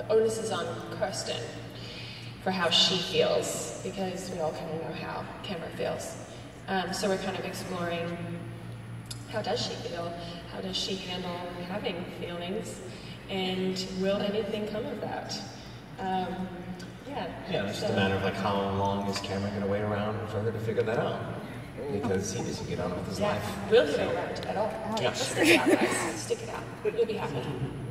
the onus is on Kirsten for how she feels, because we all kind of know how Cameron feels. So we're kind of exploring, how does she feel? How does she handle having feelings? And will anything come of that? Yeah, it's just a matter of like how long is Cameron going to wait around for her to figure that out? Because he needs to get on with his life. Will he wait around at all? Yeah. Stick it out, guys. Stick it out. You'll be happy.